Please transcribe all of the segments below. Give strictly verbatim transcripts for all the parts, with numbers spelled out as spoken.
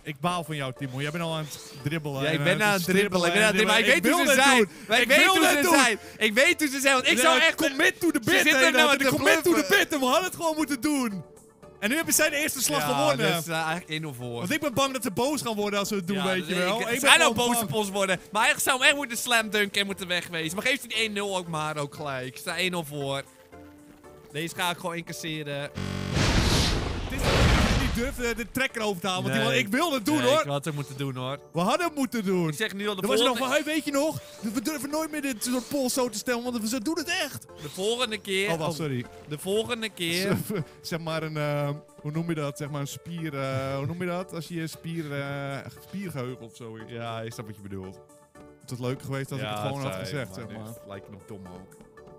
Ik baal van jou, Timo. Jij bent al aan het dribbelen. Ja, ik en, ben uh, aan het dribbelen. Ik ben aan het dribbelen. Ik weet wil hoe ze het zijn. doen. Ik Ik weet wil hoe het ze doen. zijn. Ik weet hoe ze zijn. Want ik zou echt... commit to the Ze bit. zitten hè, nou dat- te de commit to the bluffen. bit. En we hadden het gewoon moeten doen. En nu hebben zij de eerste slag Ja, gewonnen. dat is uh, eigenlijk één nul voor. Want ik ben bang dat ze boos gaan worden als ze het doen, Ja, weet je wel. Ik, Ik ik ben ga nou gewoon boos bang. op ons worden. Maar eigenlijk zou hem echt moeten slam dunken en moeten wegwezen. Maar geeft hij die één nul ook maar ook gelijk. Ik sta één nul voor. Deze ga ik gewoon incasseren. Het is dat ik niet durf de, de trekker over te halen. Want die Nee. man, ik wil het doen, Nee, hoor. Ik had het moeten doen, hoor. We hadden het moeten doen. Ik zeg nu al de Er was er nog volgende... van, hey, weet je nog? We durven nooit meer dit soort polls zo te stellen, want ze doen het echt. De volgende keer... Oh, wacht, sorry. De volgende keer... Zeg maar een, uh, hoe noem je dat? Zeg maar een spier, uh, hoe noem je dat? Als je je spier, uh, spiergeheugen of zo. Ja, ik snap wat je bedoelt. Het was leuk geweest als ik het gewoon had gezegd, zeg maar. Het lijkt nog dom ook.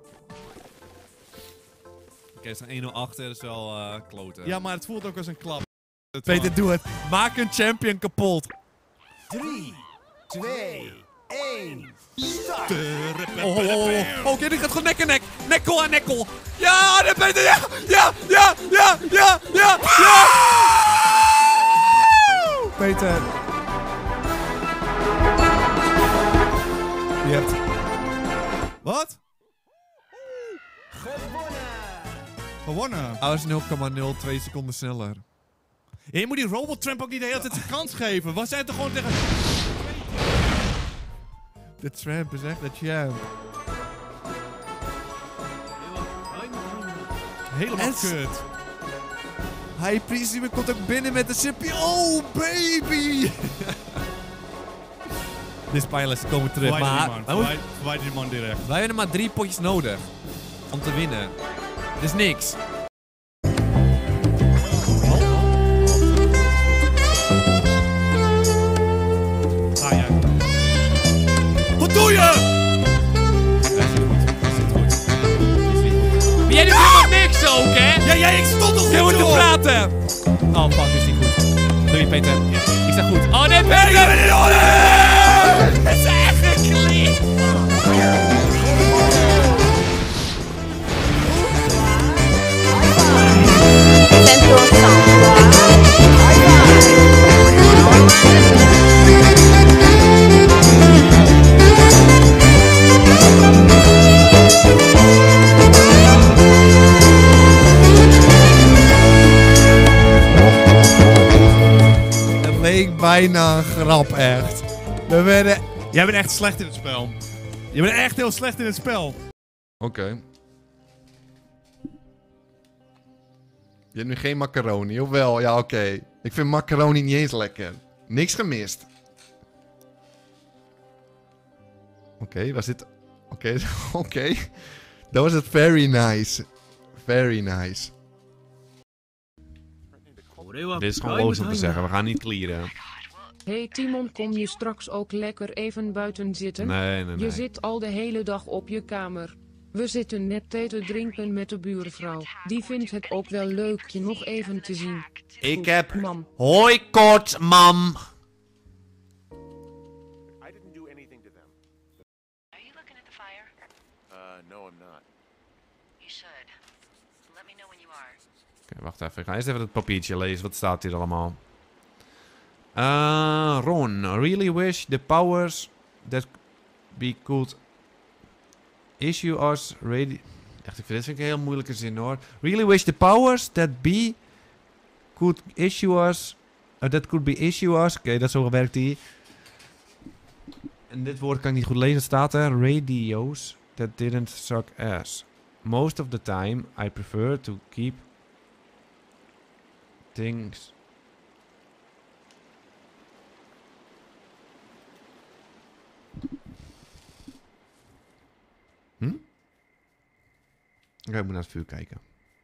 Oké, okay, ze zijn één nul achter, dat is wel uh, kloten. Ja, maar het voelt ook als een klap. Peter, doe het. Maak een champion kapot. drie, twee, één, start! Oh, oh, oh, oh. Oké, okay, dit gaat gewoon nek en nek. Nekkel aan nekkel. Ja, dat Peter, ja, ja, ja, ja, ja, ja, ja. Peter. Je hebt... Wat? Gewonnen! Gewonnen. Hij was nul komma nul twee seconden sneller. Ja, je moet die Robotramp ook niet de hele tijd zijn kans geven. We zijn toch gewoon tegen... De tramp is echt de champ. Helemaal En- kut. Hij Prisma komt ook binnen met de chippy. Oh, baby! Dit is pijnlijk, ze komen terug. Verwijder die Maar man. wij moeten- Verwijder- Verwijder die man direct. wij hebben maar drie potjes nodig om te winnen. Dus niks. Ga jij. Wat doe je? Maar jij doet helemaal niks ook, hè? Ja, jij, ik stond nog Je goed moet te op. praten! Oh, fuck, is niet goed. Doe je, Peter. Ik sta goed. Oh, nee, Peter! Het is echt geklikt! Central Het leek bijna een grap, echt. We werden... Jij bent echt slecht in het spel. Je bent echt heel slecht in het spel. Oké. Okay. Je hebt nu geen macaroni, of wel? Ja, oké. Okay. Ik vind macaroni niet eens lekker. Niks gemist. Oké, okay, was dit... Oké, okay. oké. Okay. Dat was het very nice. Very nice. Dit is gewoon loos om te zeggen, we gaan niet clearen. Hey Timon, kom je straks ook lekker even buiten zitten? Nee, nee, nee. Je zit al de hele dag op je kamer. We zitten net thee te drinken met de buurvrouw. Die vindt het ook wel leuk je nog even te zien. Ik Goed, heb... mam. Hoi kort, mam. I didn't do anything to them. Are you looking at the fire? Uh, no, I'm not. You should. Let me know when you are. Oké, okay, wacht even. Ik ga eerst even het papiertje lezen. Wat staat hier allemaal? Uh, Ron, really wish the powers that we could issue us ready... Echt, ik vind dit vind ik een heel moeilijke zin hoor. Really wish the powers that be could issue us... Uh, that could be issue us... Oké, okay, dat zo werkt die. En dit woord kan ik niet goed lezen. Het staat er. Radios that didn't suck ass. Most of the time, I prefer to keep things... Hm? Ik moet naar het vuur kijken.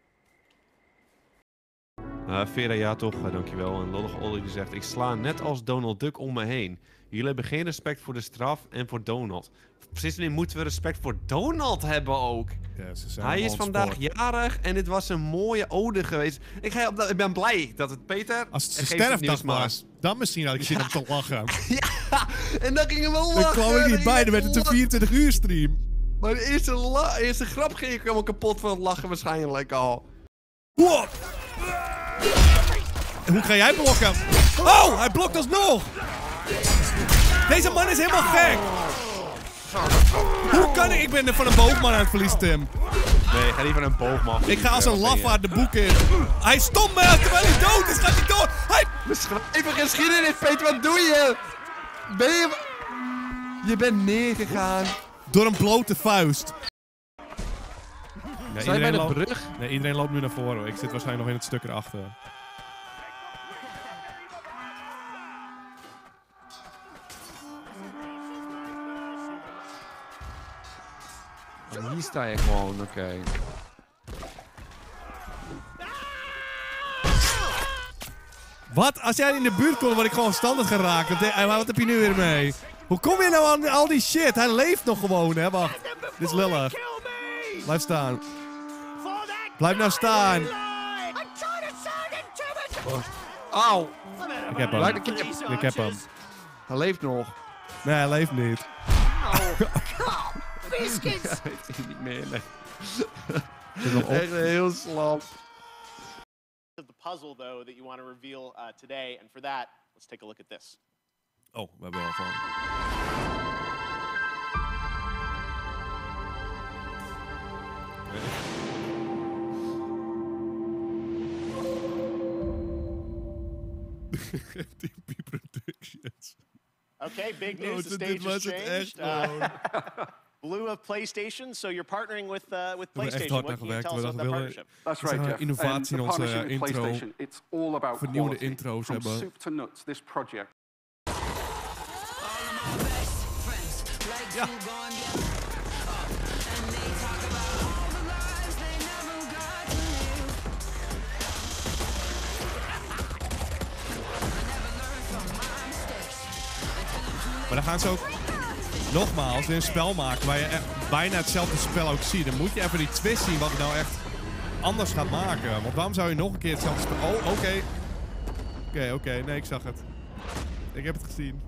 Uh, Vera, ja toch, uh, dankjewel. En lollige Ollie die zegt, ik sla net als Donald Duck om me heen. Jullie hebben geen respect voor de straf en voor Donald. Precies nu moeten we respect voor Donald hebben ook. Ja, ze zijn Hij is allemaal vandaag sport. jarig en dit was een mooie ode geweest. Ik, ga op, ik ben blij dat het Peter... Als het zijn geeft sterfdag nieuws maar. was, dan misschien had ik zin om te lachen. Ja, en dan gingen we lachen. Dan kwam ik niet bij, dan werd het een vierentwintig uur stream. Maar de eerste, la eerste grap ging ik helemaal kapot van het lachen waarschijnlijk al. Wow. Hoe ga jij blokken? Oh, hij blokt alsnog! Deze man is helemaal gek! Hoe kan ik? Ik ben er van een boogman aan het verliezen, Tim. Nee, ga niet van een boogman. Ik ga als een lafaard de boek in. Hij stomt mij als terwijl hij dood is. Gaat hij door? Hij... Even geschiedenis, Peter, wat doe je? Ben je... Je bent neergegaan. Door een blote vuist. Nee, Zijn wij bij de loopt... brug? Nee, iedereen loopt nu naar voren. Ik zit waarschijnlijk nog in het stuk erachter. En hier sta je gewoon, oké. Okay. Wat? Als jij in de buurt komt, word ik gewoon standaard geraakt. Wat, wat heb je nu weer mee? Hoe kom je nou aan al die shit? Hij leeft nog gewoon, hè? Wacht. Dit is lullig. Blijf staan. Blijf nou staan. Auw. Ik heb hem. Ik heb hem. Hij leeft nog. Nee, hij leeft niet. Biscuits! Ja, weet ik niet meer, nee. Zit nog op. Echt heel slap. The puzzle, though, that you want to reveal uh, today, and for that, let's take a look at this. Oh, we hebben wel van. T P Productions. Okay, big news. Oh, the dit- stage dit has was het changed. echt Uh, gewoon. Blue of PlayStation, so you're partnering with uh, with We hebben echt PlayStation. hard naar What can you gewerkt. tell us We about that willen partnership? That's we right, zeggen Jeff. innovatie in Um, the onze partnership with intro. PlayStation, it's all about Vernieuwde quality. intro's From hebben. soup to nuts, this project. Ja. Maar dan gaan ze ook nogmaals weer een spel maken waar je echt bijna hetzelfde spel ook ziet. Dan moet je even die twist zien wat het nou echt anders gaat maken. Want waarom zou je nog een keer hetzelfde spel... Oh, oké. Okay. Oké, okay, oké. Okay. Nee, ik zag het. Ik heb het gezien.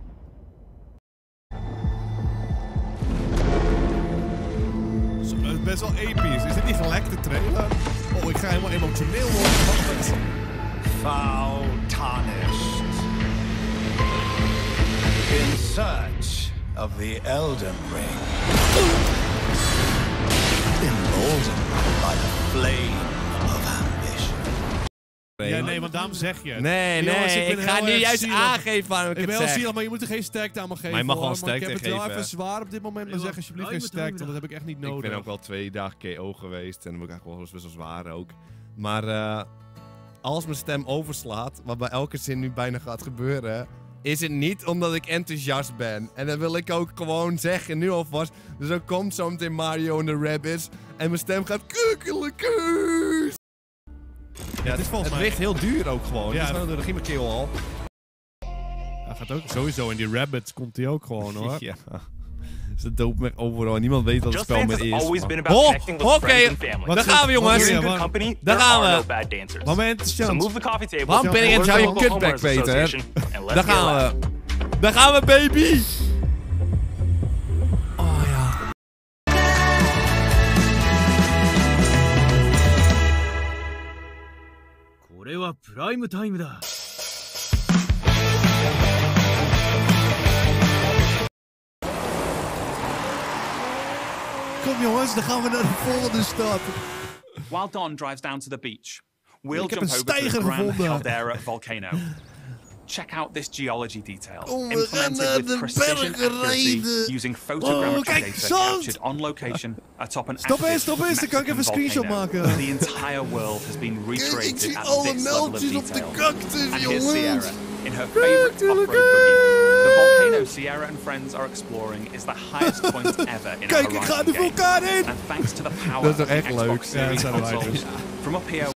Zo, het is best wel episch. Is dit niet gelekte trailer? Oh, ik ga helemaal emotioneel worden. Wat? Foul tarnished. In search of the Elden Ring. Emboldened by the flame of ambition. Ja, nee, want daarom zeg je het. Nee, nee, Jongens, ik, ben ga heel nu erg juist zielig. aangeven waarom ik, Ik ben het wel zeg. zielig, maar je moet er geen sterkte aan me geven. Maar je mag wel hoor. sterkte ik heb het wel geven. even zwaar op dit moment, maar zeg alsjeblieft geen sterkte, want dat heb ik echt niet nodig. Ik ben ook wel twee dagen K O geweest en dan ben ik eigenlijk wel best wel zwaar ook. Maar uh, als mijn stem overslaat, wat bij elke zin nu bijna gaat gebeuren, is het niet omdat ik enthousiast ben. En dat wil ik ook gewoon zeggen, nu alvast. Dus dan komt zo meteen Mario en de Rabbids en mijn stem gaat kukkelekeus. Ja, het, is volgens het mij- ligt heel duur ook gewoon. Ja, Ja, dat is mijn keel al. Hij gaat ook sowieso in die Rabbits komt hij ook gewoon hoor. Ja. Ze dopen me overal. Niemand weet wat het Just spel Dance meer has is. always maar- been about Oh, connecting with oké. friends and family. Wat Daar is gaan we het? jongens. Wat In is good het? company, Daar there gaan are we. no bad dancers. Moment, So chance. move the coffee table. Waarom ben ik alert en zou the je local kutback homeowners weten, hè? association, and let's Daar get gaan loud. we. Daar gaan we, baby. Oh ja. Kom jongens, dan gaan we naar de volgende stad. While Don drives down to the beach, we'll Ik heb jump een over to the steiger Gran gevonden. Caldera volcano. Check out this geology detail, Oh, we gaan naar implemented de with precision bergen accuracy rijden. using photogrammetry Oh, kijk, data zand! captured on location atop an Stop active eens, stop eens, dan kan ik even een screenshot Mexican maken. volcano. The entire world has been Kijk, ik recreated zie at alle this level of meldjes op de detail. cactus, And here's jongens. Sierra in her favorite off-road buggy. The volcano Sierra and friends are exploring is the highest point ever in Kijk, a ik ga Horizon de game. vulkaan in. And thanks to the power Dat is toch of the echt Xbox leuk? Ja, Series dat zijn wij consoles, dus. from up here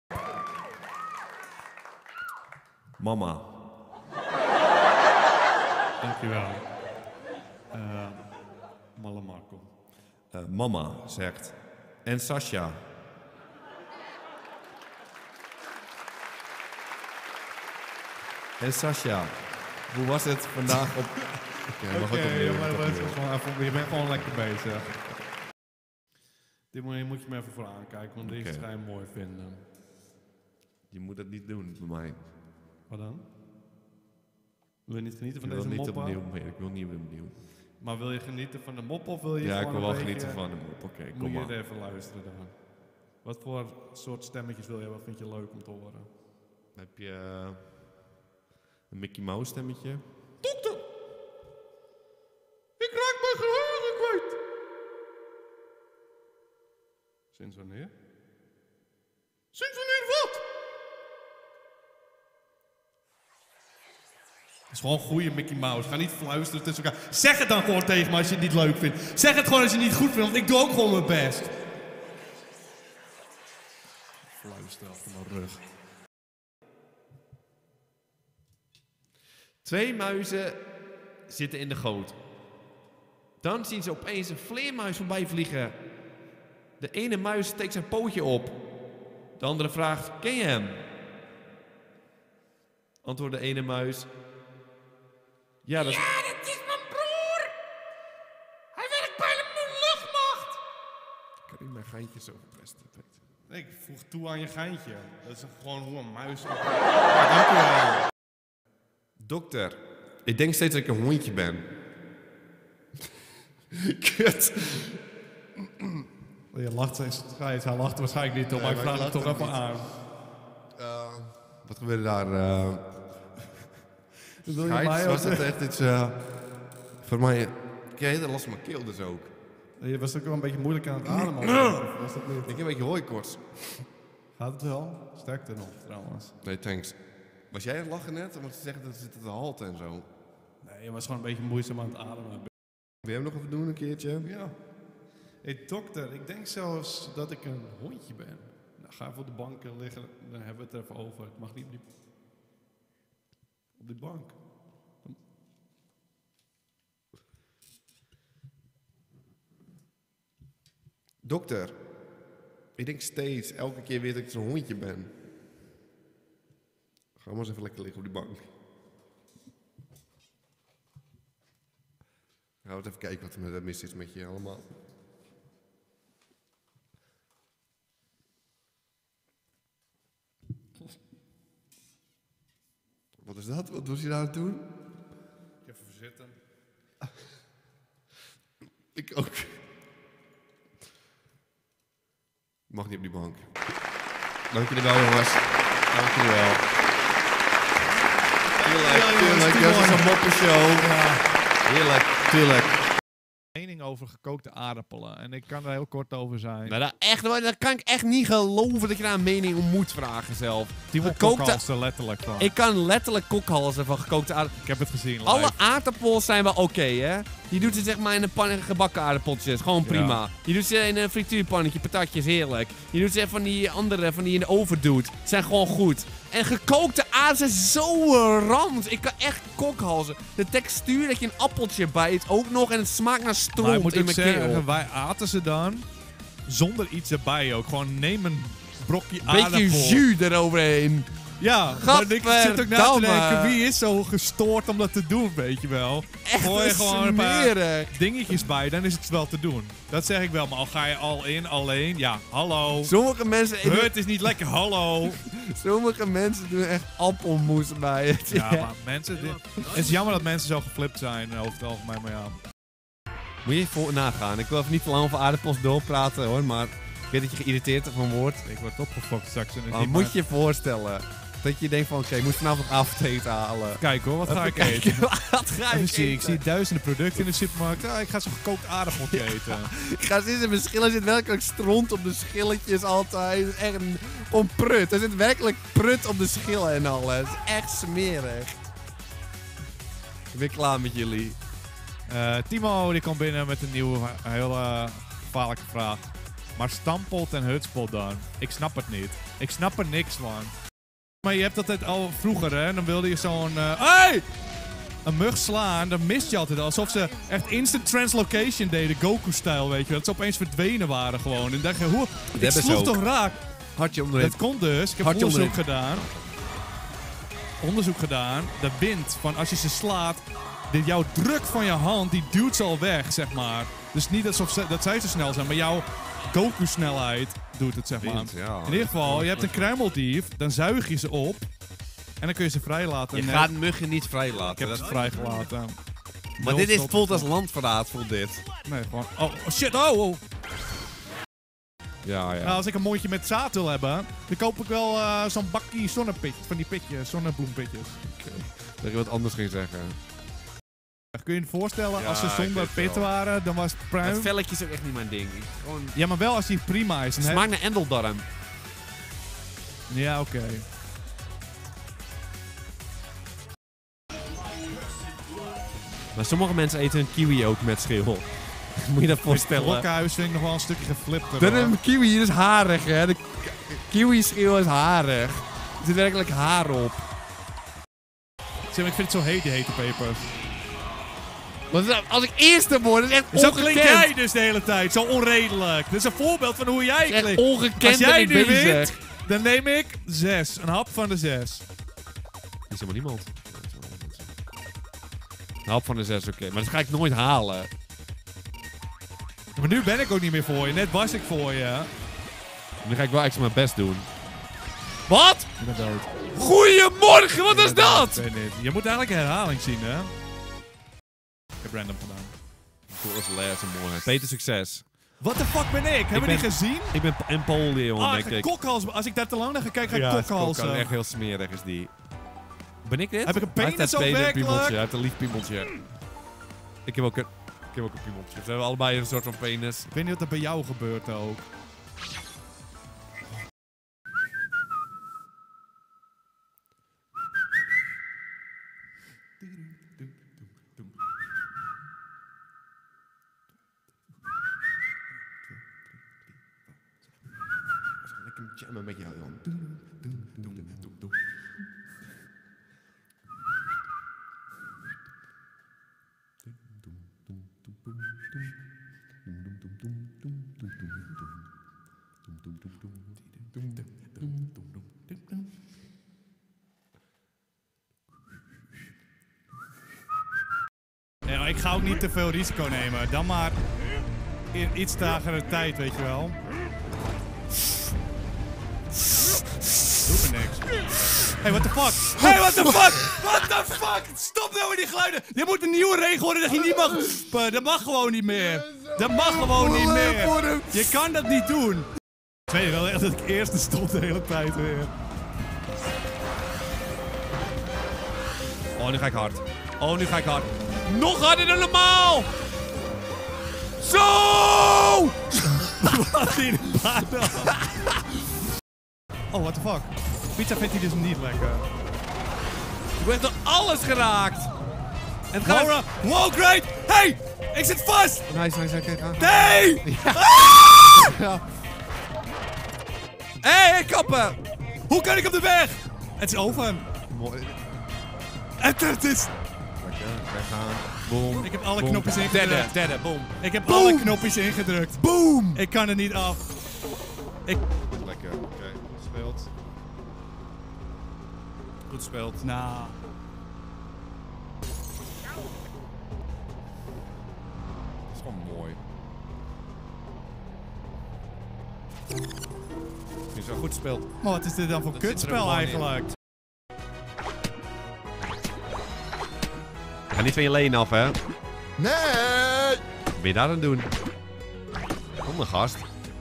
Mama. Dankjewel. Uh, Malle Marco. Uh, mama zegt. En Sasha. En Sasha. Hoe was het vandaag op... Oké, Oké, okay, ja, maar dat is gewoon even- je bent gewoon lekker bezig. Dit moet je, moet je me even voor aankijken, want deze Oké. ga je mooi vinden. Je moet het niet doen bij mij. Wat dan? Wil je niet genieten Ik van wil deze niet moppa? opnieuw meer. Ik wil niet opnieuw. Maar wil je genieten van de mop of wil je Ja, ik gewoon wil wel een genieten beetje- van de mop. Oké, Moet kom je maar. er even luisteren dan. Wat voor soort stemmetjes wil je? Wat vind je leuk om te horen? Heb je eh, een Mickey Mouse stemmetje? Dokter! Ik raak mijn geheugen kwijt! Sinds wanneer? Sinds wanneer wat? Het is gewoon een goede Mickey Mouse. Ga niet fluisteren tussen elkaar. Zeg het dan gewoon tegen me als je het niet leuk vindt. Zeg het gewoon als je het niet goed vindt, want ik doe ook gewoon mijn best. Fluister achter mijn rug. Twee muizen zitten in de goot. Dan zien ze opeens een vleermuis voorbij vliegen. De ene muis steekt zijn pootje op. De andere vraagt, ken je hem? Antwoordt de ene muis. Ja, dat is... Ja, dat is mijn broer! Hij werkt bij de luchtmacht! Kan ik mijn geintjes zo verpesten? Nee, ik voeg toe aan je geintje. Dat is gewoon hoe een muis... Ja, dank u wel. Dokter, ik denk steeds dat ik een hondje ben. Kut. Je lacht steeds. Hij lacht waarschijnlijk niet, toch? Maar ik vraag het toch even aan. Uh, wat gebeurde daar? Uh, Wil je Scheids, mij was ook- het echt iets... Uh, voor mij... Kijk, dat last van mijn keel dus ook. Je was ook wel een beetje moeilijk aan het ademen. of was dat niet? Ik heb een beetje hooikoorts. Gaat het wel? Sterkte nog, trouwens. Nee, thanks. Was jij aan het lachen net? Omdat ze zeggen dat ze zitten te halten en zo. Nee, je was gewoon een beetje moeizaam aan het ademen. Wil je hem nog even doen een keertje? Ja. Hé, hey, dokter, ik denk zelfs dat ik een hondje ben. Nou, ga even op de bank liggen, dan hebben we het er even over. Ik mag niet op die, op die bank. Dokter, ik denk steeds, elke keer weer dat ik zo'n hondje ben. Ga maar eens even lekker liggen op die bank. Gaan we eens even kijken wat er met dat mis is met je allemaal. Wat is dat? Wat was je nou aan het doen? Even zitten. Ik ook. Mag niet op die bank. Dank jullie wel, jongens. Dank jullie wel. Tuurlijk, tuurlijk. Dat is een moppenshow. Heerlijk, tuurlijk. Mening over gekookte aardappelen. En ik kan er heel kort over zijn. Nou, dat, echt, dat kan ik echt niet geloven dat je daar een mening om moet vragen zelf. Die wordt kokhalzen letterlijk van. Ik kan letterlijk kokhalzen van gekookte aardappelen. Ik heb het gezien live. Alle aardappels zijn wel oké, hè? Je doet ze zeg maar in een pan gebakken aardappeltjes. Gewoon prima. Ja. Je doet ze in een frituurpannetje, patatjes, heerlijk. Je doet ze van die andere, van die je in de oven doet. Zijn gewoon goed. En gekookte aardappels zijn zo rand. Ik kan echt kokhalzen. De textuur dat je een appeltje bijt ook nog. En het smaakt naar Maar ik stront moet in ook mijn zeggen, keel. wij aten ze dan zonder iets erbij ook. Gewoon neem een brokje aardappel. Beetje jus eroverheen. Ja, maar ik zit ook na te Gadverdamme. denken, wie is zo gestoord om dat te doen, weet je wel. Echt Gooi je gewoon een paar smerig. dingetjes bij, dan is het wel te doen. Dat zeg ik wel, maar al ga je al in, alleen, ja, hallo. Sommige mensen... Huh, het is niet lekker, hallo. Sommige mensen doen echt appelmoes bij het. Ja, maar mensen... dit- het is jammer dat mensen zo geflipt zijn over het algemeen, maar ja. Moet je voor nagaan. Ik wil even niet te lang over aardappels doorpraten hoor, maar ik weet dat je geïrriteerd van wordt. Ik word opgefokt straks. En het Maar niet moet maar- je je voorstellen dat je denkt van oké, ik moet vanavond avondeten halen. Kijk hoor, wat ga Even ik kijken, eten? Wat ga Even ik zie, ik eten? zie duizenden producten in de supermarkt. Ja, ik ga zo'n gekookt aardappeltje eten. Ik ga zitten, mijn schillen zit werkelijk stront op de schilletjes altijd. Het is echt een, gewoon prut. Er zit werkelijk prut op de schillen en alles. Het is echt smerig. Ik ben klaar met jullie. Eh, Timo die komt binnen met een nieuwe, eh, hele gevaarlijke vraag. Maar Stampot en Hutspot dan? Ik snap het niet. Ik snap er niks van. Maar je hebt altijd al vroeger, hè? Dan wilde je zo'n... eh, hey! Een mug slaan, dan mist je altijd. Alsof ze echt instant translocation deden, Goku-stijl, weet je wel. Dat ze opeens verdwenen waren gewoon. En dacht je, hoe? Ik hebben ze sloeg ook. toch raak? Hartje onderin. Dat komt dus. Ik heb Hartje onderzoek onderin. gedaan. Onderzoek gedaan. De wind van als je ze slaat, de, jouw druk van je hand, die duwt ze al weg, zeg maar. Dus niet alsof ze, dat zij zo snel zijn, maar jouw Goku-snelheid doet het, zeg maar. Wind, ja. In ieder geval, je hebt een kruimeldief, dan zuig je ze op. En dan kun je ze vrijlaten. Je net. gaat muggen niet vrijlaten. Ik heb dat ze vrijgelaten. Maar Nul dit is, schot. voelt als landverraad, voelt dit. Nee, gewoon... Oh, oh, shit, oh, oh. Ja, ja. Nou, als ik een mondje met zaad wil hebben, dan koop ik wel uh, zo'n bakkie zonnepitjes. Van die pitjes, zonnebloempitjes. Okay. Dat je wat anders ging zeggen. Kun je je voorstellen, Ja, als ze ik zonder weet pit wel. waren, dan was het pruim. Het velletje is ook echt niet mijn ding. Ik gewoon... Ja, maar wel als die prima is. Het smaakt naar endeldarm. Ja, oké. Okay. Maar sommige mensen eten een kiwi ook met schil. Moet je dat voorstellen? Het Rokkenhuis vind ik nog wel een stukje geflipt. Dan een kiwi is harig, hè. De kiwi-schil is harig. Er zit werkelijk haar op. Zeg, ik vind het zo heet, die hete pepers. Want als ik eerste word, is het echt Zo ongekend. klink jij dus de hele tijd, zo onredelijk. Dit is een voorbeeld van hoe jij Het is echt klinkt. ongekend Als jij dat nu ik bezig. wint, dan neem ik zes. Een hap van de zes. Er is helemaal niemand. Een hap van de zes, oké. Okay. Maar dat ga ik nooit halen. Maar nu ben ik ook niet meer voor je. Net was ik voor je. Nu ga ik wel extra mijn best doen. Wat? Ik ben dood. Goedemorgen, wat is dat? Ik weet niet. Je moet eigenlijk een herhaling zien, hè? Ik heb random gedaan. Dat was laatste morgen. Peter, succes. What the fuck ben ik? Hebben we ben- die gezien? Ik ben Empoleon, Ah, denk ik ga ik. kokhals. Als ik daar te lang naar ga kijken, ga ik Ja, kokhalsen. kokhalzen. Echt heel smerig is die. Ben ik dit? Heb ik een Hij heeft penis dat tweede ook piemeltje. werkelijk? Hij heeft een lief piemeltje. Ik heb ook een, ik heb ook een piemeltje. We hebben allebei een soort van penis. Ik weet niet wat er bij jou gebeurt ook. Lekker jammen met jou, Jan. Ja, ik ga ook niet te veel risico nemen. Dan maar in iets tragere tijd, weet je wel. Doe me niks. Hey, what the fuck? Hey, what the fuck? What the fuck? Stop nou met die geluiden. Je moet een nieuwe regel worden dat je niet mag poepen. Dat mag gewoon niet meer. Dat mag gewoon niet meer. Je kan dat niet doen. Ik weet wel echt dat ik eerste stond de hele tijd weer. Oh, nu ga ik hard. Oh, nu ga ik hard. Nog harder dan normaal! Zo! Wat in de baan. Oh, what the fuck? Pizza vindt hij dus niet lekker. Ik ben door alles geraakt. En het gaat... Laura, wow, great! Hey! Ik zit vast! Nice, nice, oké. Okay, nee! Ja. Hé, hey, kappen! Hoe kan ik op de weg? Het is over. Mooi. Het, het is... Lekker, weggaan. Boom. Ik heb alle boom. knopjes ingedrukt. Derde, derde, boom. Ik heb Boom. alle knopjes ingedrukt. Boom! Ik kan er niet af. Ik... Lekker, oké. Okay. Goed gespeeld. Goed gespeeld. Nou... Dat is gewoon mooi. Je is wel goed gespeeld. Maar wat is dit dan voor Dat zit er kutspel helemaal in. eigenlijk? Ga niet van je leen af, hè? Nee! Wat ben je daar aan het doen? Kom maar, gast.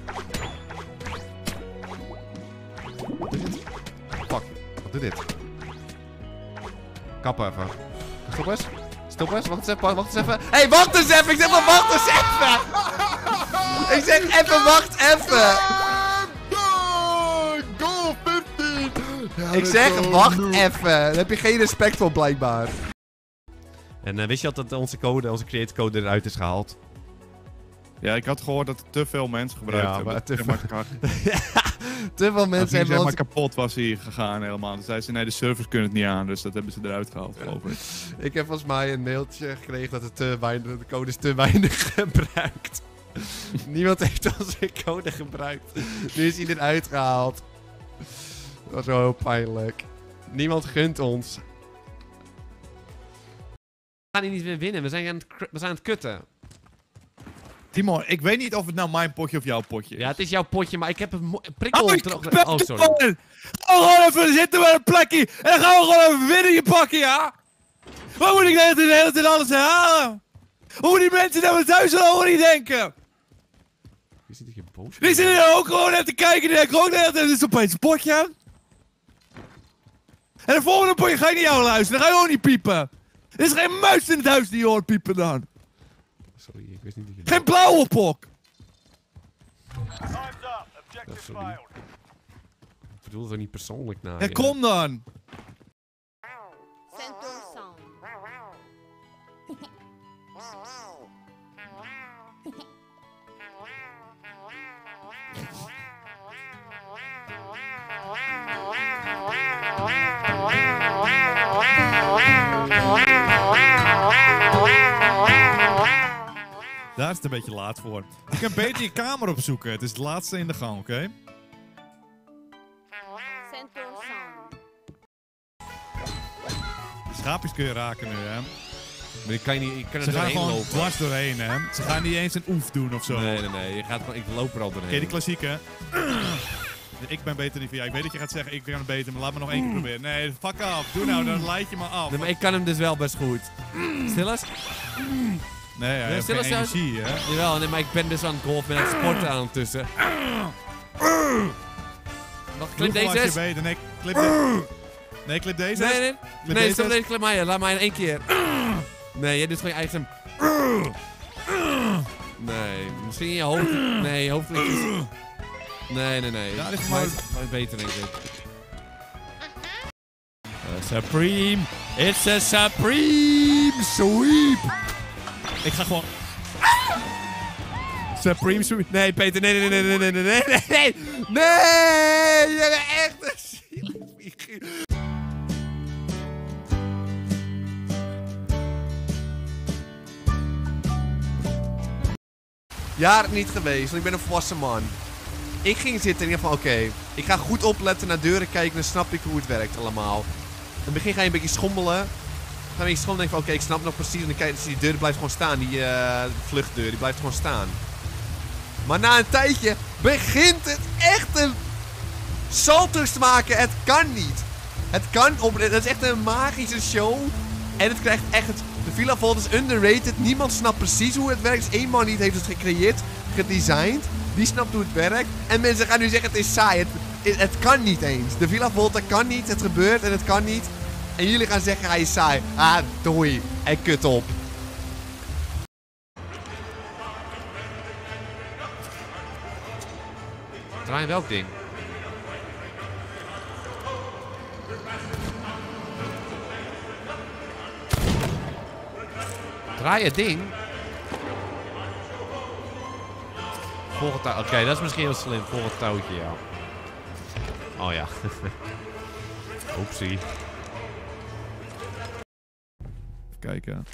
Fuck, wat doet dit? Kappen even. Stop eens. Stop eens, wacht eens even, wacht eens even. Hé, hey, wacht eens even! Ik zeg maar wacht eens even! Ik zeg even, wacht even! Goal vijftien! Ja, Ik dat zeg, is zo wacht noob. even! Daar heb je geen respect voor, blijkbaar. En uh, wist je al dat onze code, onze create code eruit is gehaald? Ja, ik had gehoord dat er te veel mensen gebruikt Ja, hebben. maar te Zeg veel- maar, Te veel Als mensen hij hebben zeg maar onze... kapot was hij gegaan helemaal. Dus zeiden ze, nee, de servers kunnen het niet aan. Dus dat hebben ze eruit gehaald, geloof ik. Ik heb volgens mij een mailtje gekregen dat het te weinig, de code is te weinig gebruikt. Niemand heeft onze code gebruikt. Nu is hij eruit gehaald. Dat was wel heel pijnlijk. Niemand gunt ons. We gaan hier niet meer winnen. We zijn aan het, kr- we zijn aan het kutten. Timon, ik weet niet of het nou mijn potje of jouw potje is. Ja, het is jouw potje, maar ik heb een prikkel... Oh, terug- ik ben oh, sorry. Gaan we gewoon even zitten met een plekje. En dan gaan we gewoon even winnen pakken, ja? Wat moet ik de hele hele tijd alles herhalen? Hoe moeten die mensen naar mijn thuis al niet denken? Je ziet dat je boos Die zitten er ook gewoon net te kijken. Die denken ook de hele tijd, dit is opeens een potje. En de volgende potje ga ik naar jou luisteren. Dan ga je ook niet piepen. Er is geen muis in het huis die je hoort piepen dan. Sorry, ik wist niet dat je... Geen blauwe pok. Oh, sorry. Ik bedoel het niet persoonlijk naar Ja, je. kom dan. Daar is het een beetje laat voor. Je kan beter je kamer opzoeken. Het is het laatste in de gang, oké? Okay? De schaapjes kun je raken nu, hè? Maar ik kan, je niet, ik kan er Ze gaan doorheen gewoon lopen. dwars doorheen, hè? Ze gaan niet eens een oef doen of zo. Nee, nee, nee. Je gaat, gewoon- ik loop er al doorheen. Oké, die klassieke. Ik ben beter niet van jou. Ik weet dat je gaat zeggen, ik ben het beter, maar laat me nog één keer proberen. Nee, fuck af. Doe nou, dan leid je me af. Nee, maar ik kan hem dus wel best goed. Stil eens? Nee, hij heeft stil geen eens, energie, hè? Jawel, nee, maar ik ben dus aan het golfen en aan het sporten aan ondertussen. Nog clip Vroeger deze was eens? je beter. Nee, clip deze. Nee, clip deze. Nee, nee. Clip Nee, deze. stop deze clip maar je. Laat mij in één keer. Nee, jij doet gewoon je eigen... Nee, misschien in je hoofd... Nee, je hoofd... Nee, nee, nee. Ja, dit is maar maar- maar beter, denk ik. Uh, Supreme. It's a Supreme Sweep. Ik ga gewoon... Supreme Sweep. Nee, Peter, nee, nee, nee, nee, nee, nee, nee, nee, nee, nee, je bent echt een zielig. Jaren niet geweest, want ik ben een volwassen man. Ik ging zitten en ik dacht van oké, ik ga goed opletten, naar deuren kijken, dan snap ik hoe het werkt allemaal. In het begin ga je een beetje schommelen. Dan ga je een beetje schommelen en denk van oké, ik snap nog precies. En dan kijk je, die deur blijft gewoon staan, die uh, vluchtdeur, die blijft gewoon staan. Maar na een tijdje begint het echt een salto's te maken. Het kan niet. Het kan op... Het is echt een magische show. En het krijgt echt... De Villa Vault is underrated. Niemand snapt precies hoe het werkt. Eén man niet heeft het gecreëerd, gedesigned. Die snapt hoe het werkt. En mensen gaan nu zeggen het is saai. Het, het, het kan niet eens. De Villa Vault, dat kan niet. Het gebeurt en het kan niet. En jullie gaan zeggen hij is saai. Ah, doei. En kut op. Draai welk ding? Draai het ding? Volg het touw. Oké, okay, dat is misschien heel slim. Volg het touwtje, ja. Oh ja. Oepsie. Even kijken.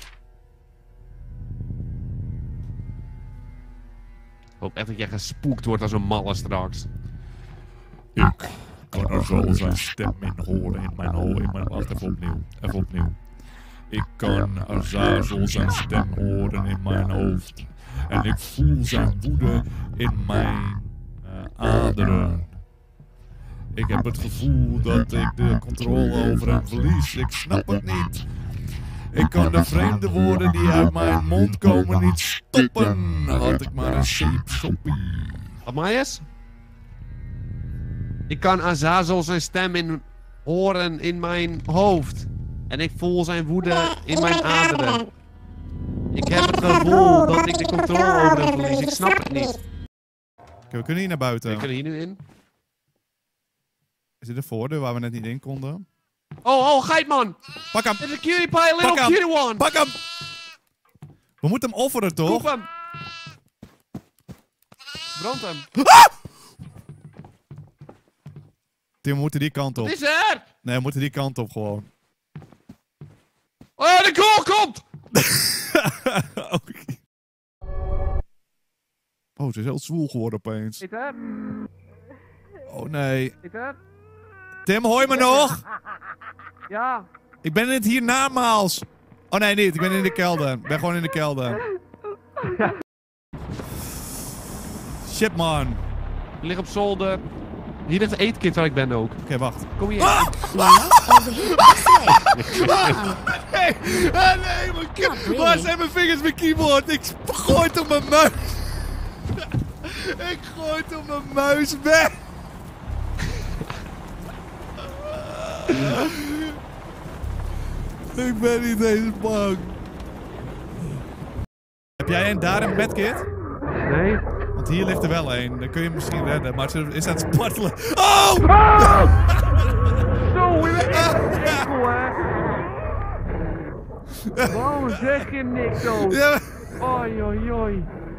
Ik hoop echt dat jij gespoekt wordt als een malle straks. Ik kan er zo zijn stem in horen in mijn hoofd. In mijn... Wacht, even opnieuw. Even opnieuw. Ik kan Azazel zijn stem horen in mijn hoofd. En ik voel zijn woede in mijn uh, aderen. Ik heb het gevoel dat ik de controle over hem verlies. Ik snap het niet. Ik kan de vreemde woorden die uit mijn mond komen niet stoppen. Had ik maar een shape shoppie. Wat Maaiers? Ik kan Azazel zijn stem in horen in mijn hoofd. En ik voel zijn woede in mijn aderen. Ik heb het gevoel dat ik de controle over hem verlies. Ik snap het niet. Oké, we kunnen hier naar buiten. We kunnen hier nu in. Is dit een voordeur waar we net niet in konden? Oh, oh, geitman! Pak hem! There's a cutie pie, little Pak hem! cutie one! Pak hem! We moeten hem offeren, toch? Koep hem! Brand hem! Tim, we moeten die kant op. Wat is er? Nee, we moeten die kant op gewoon. Oh, de goal komt! Okay. Oh, ze is heel zwoel geworden opeens. Is er? Oh nee. Is er? Tim, hoor je me nog? Ja. Ik ben in het hiernamaals. Oh nee, niet. Ik ben in de kelder. Ik ben gewoon in de kelder. Shit, man. Je ligt op zolder. Hier ligt de eetkit waar ik ben ook. Oké, okay, wacht. Kom hier. Ah! Nee, ah, nee, mijn really. Waar zijn mijn vingers, mijn keyboard? Ik gooi het op mijn muis. Ik gooi het op mijn muis weg. Ik ben niet eens bang. Heb jij een daar een medkit? Nee. Want hier ligt er wel een. Dan kun je hem misschien redden, maar ze is aan het spartelen. Oh! Zo, je bent echt een ekkel, hè? Waarom zeg je niks zo? Oi, oi, oi.